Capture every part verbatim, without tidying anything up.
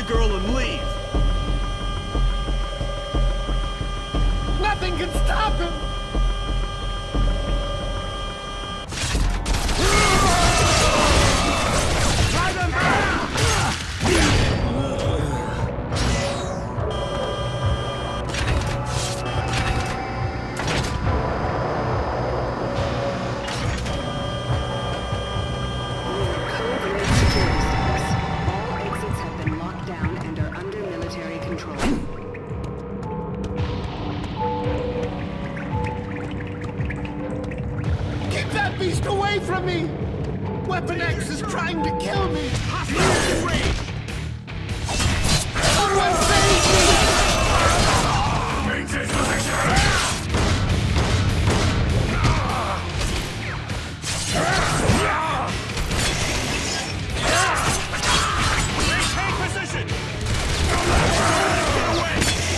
girl and leave. Nothing can stop him! Drive him back! Beast away from me! Weapon X is trying to kill me! Hostile range! Someone save me! Maintain position! Maintain position! Get away!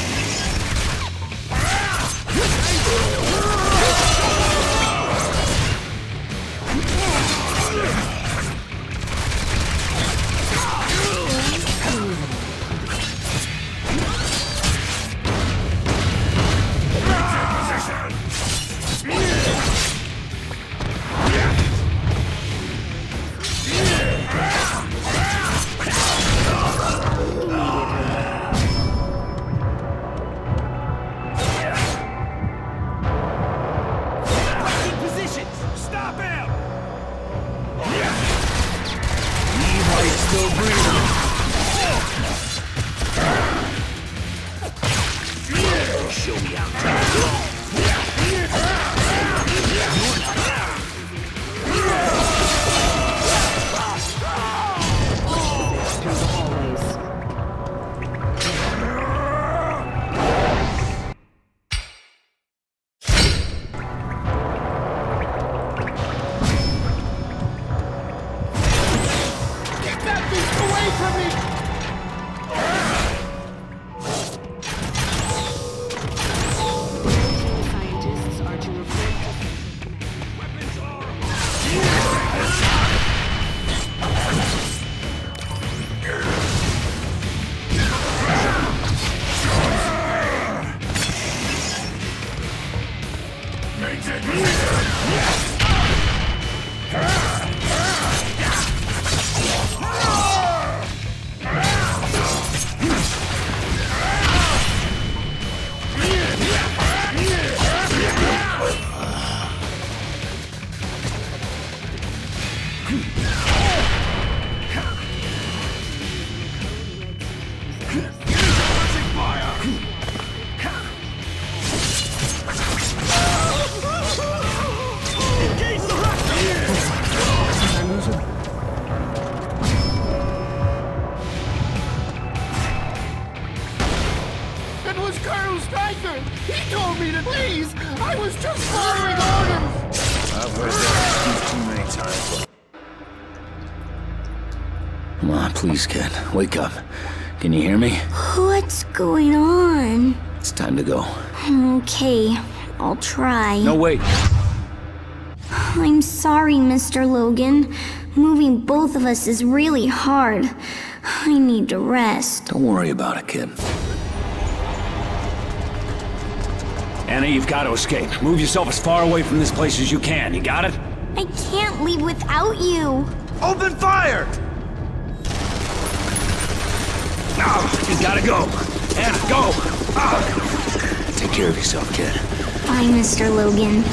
Please, kid, wake up. Can you hear me? What's going on? It's time to go. Okay, I'll try. No, wait. I'm sorry, Mister Logan. Moving both of us is really hard. I need to rest. Don't worry about it, kid. Anna, you've got to escape. Move yourself as far away from this place as you can. You got it? I can't leave without you. Open fire! Oh, you gotta go. Anna, go! Oh. Take care of yourself, kid. Bye, Mister Logan.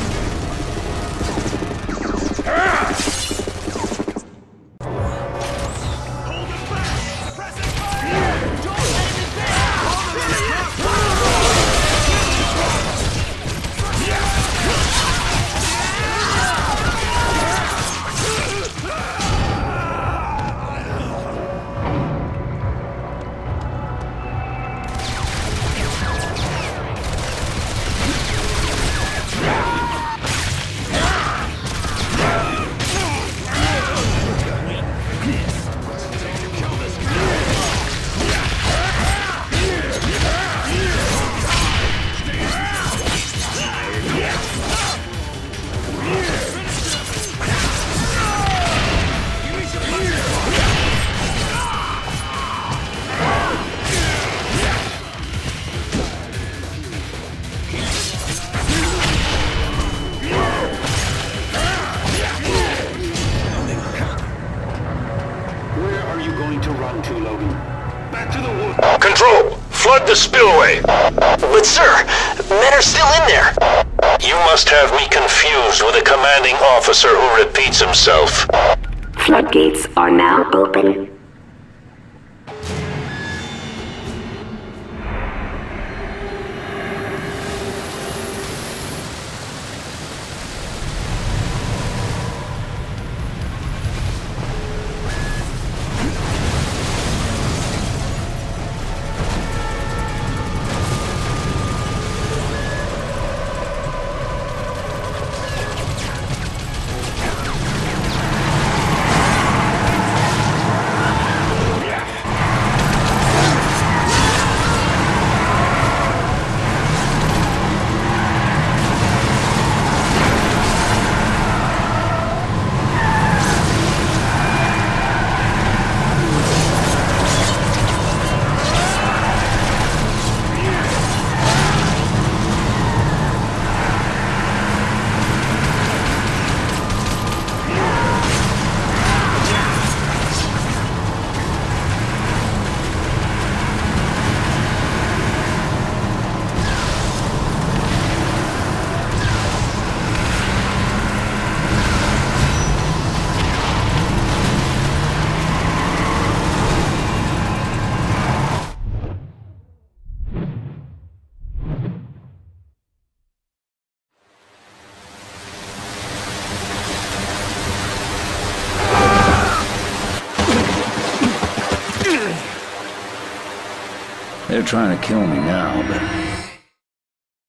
Control, flood the spillway. But sir, men are still in there. You must have me confused with a commanding officer who repeats himself. Floodgates are now open. They're trying to kill me now, but